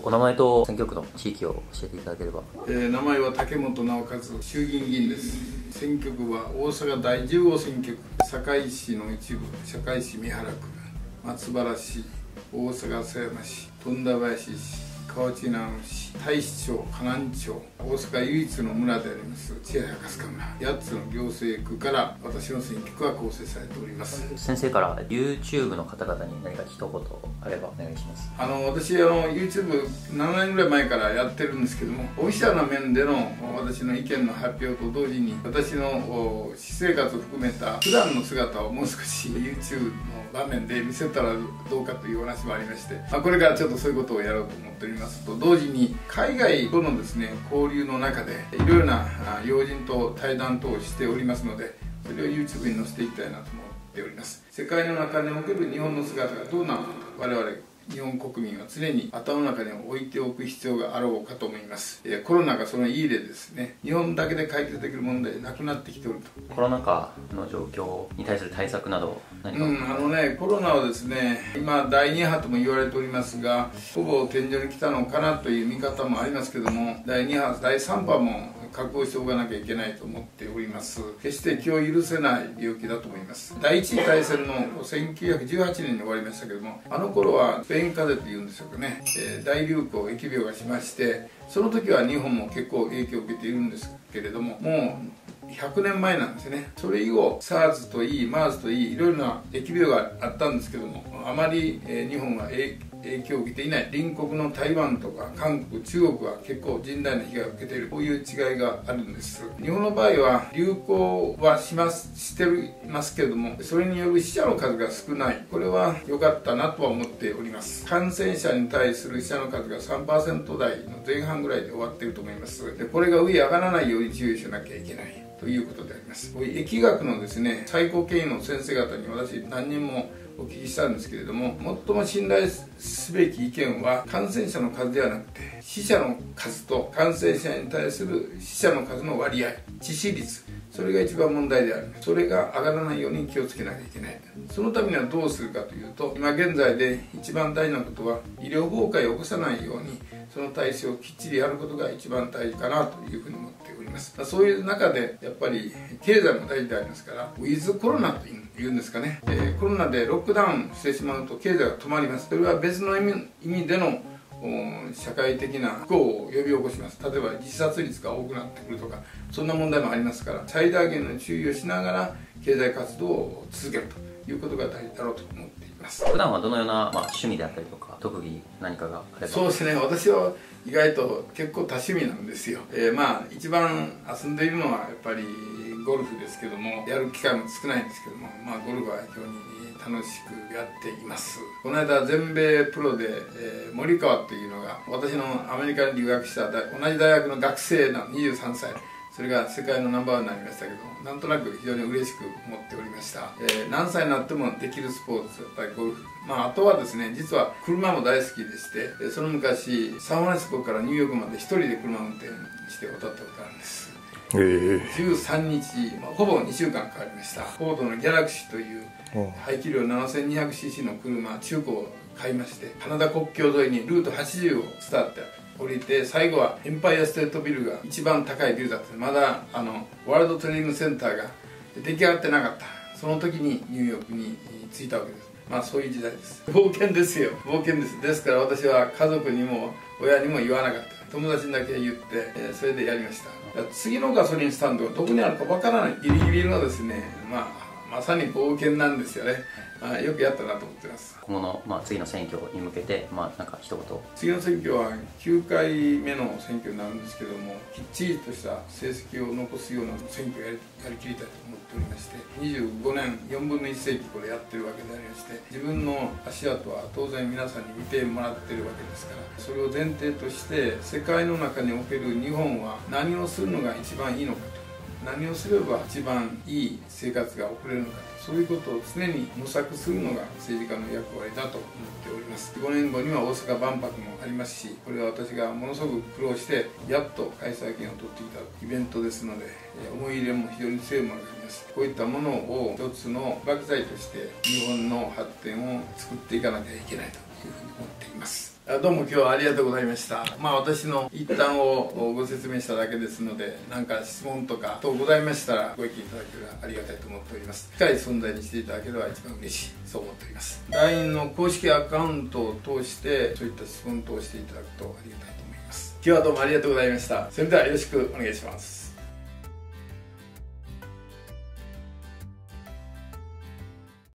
お名前と選挙区の地域を教えていただければ。 名前は竹本直和、衆議院議員です。選挙区は大阪第10号選挙区、堺市の一部、堺市三原区、松原市、大阪狭山市、富田林市、河内長野市、太子町、河南町、大阪唯一の村であります千早春日村、8つの行政区から私の選挙区は構成されております。 先生から YouTube の方々に何か一言あればお願いします。 私YouTube 7年ぐらい前からやってるんですけども、オフィシャルな面での私の意見の発表と同時に、私の私生活を含めた普段の姿をもう少し YouTube の場面で見せたらどうかというお話もありまして、これからちょっとそういうことをやろうと思っておりますと同時に、海外とのですね交流の中でいろいろな要人と対談等をしておりますので、それを YouTube に載せていきたいなと思っております。世界の中における日本の姿がどうなのかと、我々日本国民は常に頭の中に置いておく必要があろうかと思います。コロナがそのいい例ですね。日本だけで解決できる問題なくなってきておると。 コロナ禍の状況に対する対策など何か、 コロナはですね、今第2波とも言われておりますが、ほぼ天井に来たのかなという見方もありますけども、第2波第3波も覚悟しておかなきゃいけないと思っております。決して気を許せない病気だと思います。第一次大戦の1918年に終わりましたけども、あの頃はスペイン風邪というんでしょうかね、大流行、疫病がしまして、その時は日本も結構影響を受けているんですけれども、もう100年前なんですね。それ以後 SARS といい MERS といい、いろいろな疫病があったんですけども、あまり日本は影響を受けていない。隣国の台湾とか韓国、中国は結構甚大な被害を受けている、こういう違いがあるんです。日本の場合は流行はしてますけれども、それによる死者の数が少ない。これは良かったなとは思っております。感染者に対する死者の数が 3% 台の前半ぐらいで終わっていると思います。でこれが上上がらないように注意しなきゃいけないということであります。疫学のですね、最高権威の先生方に私何人もお聞きしたんですけれども、最も信頼すべき意見は感染者の数ではなくて、死者の数と感染者に対する死者の数の割合、致死率、それが一番問題である。それが上がらないように気をつけなきゃいけない。そのためにはどうするかというと、今現在で一番大事なことは、医療崩壊を起こさないようにその体制をきっちりやることが一番大事かなというふうに思っております。そういう中でやっぱり経済も大事でありますから、ウィズコロナというんですかね、コロナでロックダウンしてしまうと経済が止まります。それは別の意味での社会的な不幸を呼び起こします。例えば自殺率が多くなってくるとか、そんな問題もありますから、最大限の注意をしながら経済活動を続けるということが大事だろうと思っています。 普段はどのような、趣味であったりとか特技何かがあれば。 そうですね、私は意外と結構多趣味なんですよ。一番遊んでいるのはやっぱりゴルフですけども、やる機会も少ないんですけども、ゴルフは非常に楽しくやっています。この間全米プロで、森川というのが、私のアメリカに留学した同じ大学の学生の23歳、それが世界のナンバーワンになりましたけども、なんとなく非常に嬉しく思っておりました。何歳になってもできるスポーツ、やっぱりゴルフ。あとはですね、実は車も大好きでして、その昔サンフランシスコからニューヨークまで一人で車を運転して渡ったことがあるんです。13日、ほぼ2週間かかりました。フォードのギャラクシーという排気量 7200cc の車、中古を買いまして、カナダ国境沿いにルート80を伝って降りて、最後はエンパイアステートビルが一番高いビルだった。まだワールドトレーニングセンターが出来上がってなかった。その時にニューヨークに着いたわけです。そういう時代です。冒険ですよ、冒険です。ですから私は家族にも親にも言わなかった。友達にだけ言って、それでやりました。次のガソリンスタンドがどこにあるかわからない、ギリギリのですね、まさに冒険なんですよね。よくやったなと思ってます。 今後の、次の選挙に向けて、なんか一言。 次の選挙は9回目の選挙になるんですけども、きっちりとした成績を残すような選挙をやりきりたいと思っておりまして、25年4分の1世紀これやってるわけでありまして、自分の足跡は当然皆さんに見てもらってるわけですから、それを前提として世界の中における日本は何をするのが一番いいのかと、何をすれば一番いい生活が送れるのか、そういうことを常に模索するのが政治家の役割だと思っております。5年後には大阪万博もありますし、これは私がものすごく苦労してやっと開催権を取ってきたイベントですので、思い入れも非常に強いものがあります。こういったものを一つの起爆剤として日本の発展を作っていかなきゃいけないとというふうに思っています。どうも今日はありがとうございました。私の一端をご説明しただけですので、何か質問とか等ございましたらご意見いただければありがたいと思っております。近い存在にしていただければ一番嬉しい、そう思っております。 LINE の公式アカウントを通してそういった質問等をしていただくとありがたいと思います。今日はどうもありがとうございました。それではよろしくお願いします。